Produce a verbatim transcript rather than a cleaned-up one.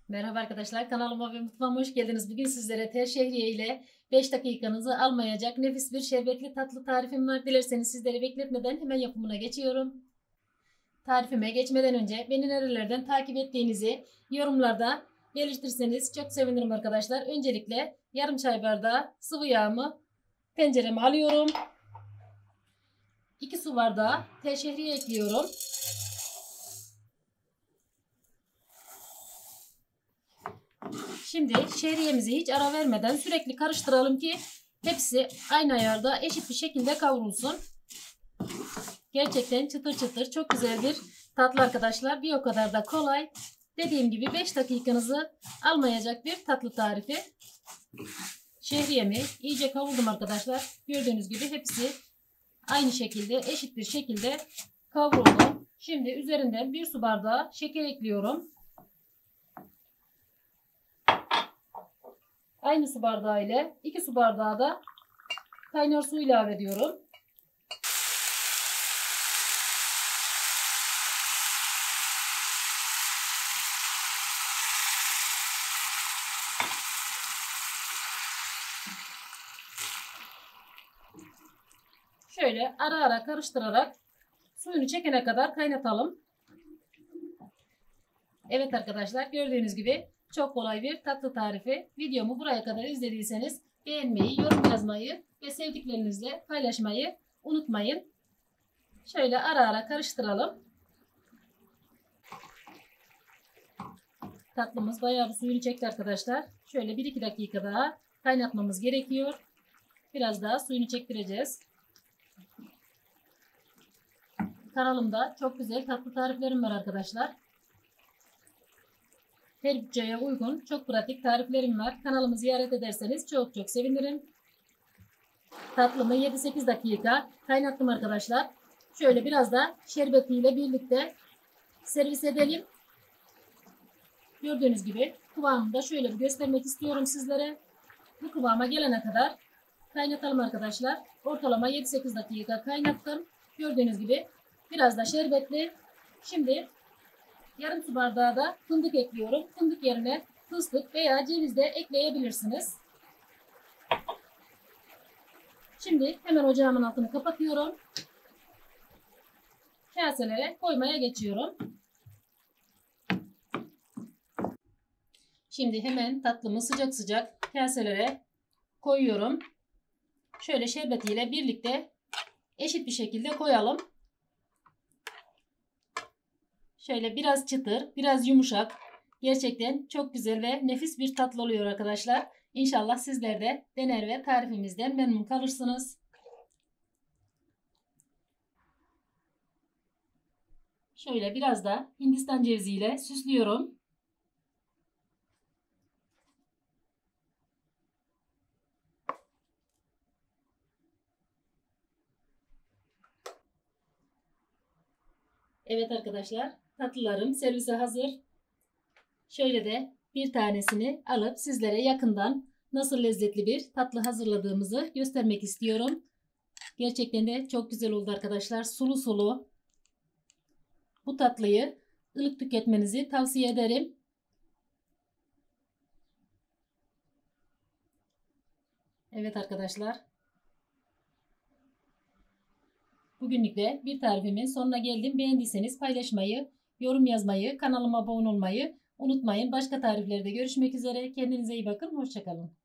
Merhaba arkadaşlar, kanalıma ve mutfağıma hoş geldiniz. Bugün sizlere tel şehriye ile beş dakikanızı almayacak nefis bir şerbetli tatlı tarifim var. Dilerseniz sizleri bekletmeden hemen yapımına geçiyorum. Tarifime geçmeden önce beni nerelerden takip ettiğinizi yorumlarda belirtirseniz çok sevinirim arkadaşlar. Öncelikle yarım çay bardağı sıvı yağımı tencereme alıyorum. iki su bardağı tel şehriye ekliyorum. Şimdi şehriyemizi hiç ara vermeden sürekli karıştıralım ki hepsi aynı ayarda eşit bir şekilde kavrulsun. Gerçekten çıtır çıtır çok güzel bir tatlı arkadaşlar. Bir o kadar da kolay. Dediğim gibi beş dakikanızı almayacak bir tatlı tarifi. Şehriyemi iyice kavurdum arkadaşlar. Gördüğünüz gibi hepsi aynı şekilde eşit bir şekilde kavruldu. Şimdi üzerinden bir su bardağı şeker ekliyorum. Aynı su bardağı ile iki su bardağı da kaynar su ilave ediyorum. Şöyle ara ara karıştırarak suyunu çekene kadar kaynatalım. Evet arkadaşlar, gördüğünüz gibi çok kolay bir tatlı tarifi. Videomu buraya kadar izlediyseniz beğenmeyi, yorum yazmayı ve sevdiklerinizle paylaşmayı unutmayın. Şöyle ara ara karıştıralım. Tatlımız bayağı bir suyunu çekti arkadaşlar. Şöyle bir iki dakika daha kaynatmamız gerekiyor. Biraz daha suyunu çektireceğiz. Kanalımda çok güzel tatlı tariflerim var arkadaşlar. Her bütçeye uygun çok pratik tariflerim var. Kanalımı ziyaret ederseniz çok çok sevinirim. Tatlımı yedi sekiz dakika kaynattım arkadaşlar. Şöyle biraz da şerbetiyle birlikte servis edelim. Gördüğünüz gibi kıvamını da şöyle bir göstermek istiyorum sizlere. Bu kıvama gelene kadar kaynatalım arkadaşlar. Ortalama yedi sekiz dakika kaynattım. Gördüğünüz gibi biraz da şerbetli. Şimdi yarım su bardağı da fındık ekliyorum. Fındık yerine fıstık veya ceviz de ekleyebilirsiniz. Şimdi hemen ocağımın altını kapatıyorum. Kaselere koymaya geçiyorum. Şimdi hemen tatlımı sıcak sıcak kaselere koyuyorum. Şöyle şerbetiyle birlikte eşit bir şekilde koyalım. Şöyle biraz çıtır, biraz yumuşak. Gerçekten çok güzel ve nefis bir tatlı oluyor arkadaşlar. İnşallah sizler de dener ve tarifimizden memnun kalırsınız. Şöyle biraz da Hindistan cevizi ile süslüyorum. Evet arkadaşlar, tatlılarım servise hazır. Şöyle de bir tanesini alıp sizlere yakından nasıl lezzetli bir tatlı hazırladığımızı göstermek istiyorum. Gerçekten de çok güzel oldu arkadaşlar. Sulu sulu. Bu tatlıyı ılık tüketmenizi tavsiye ederim. Evet arkadaşlar. Bugünlük de bir tarifimin sonuna geldim. Beğendiyseniz paylaşmayı, yorum yazmayı, kanalıma abone olmayı unutmayın. Başka tariflerde görüşmek üzere. Kendinize iyi bakın. Hoşça kalın.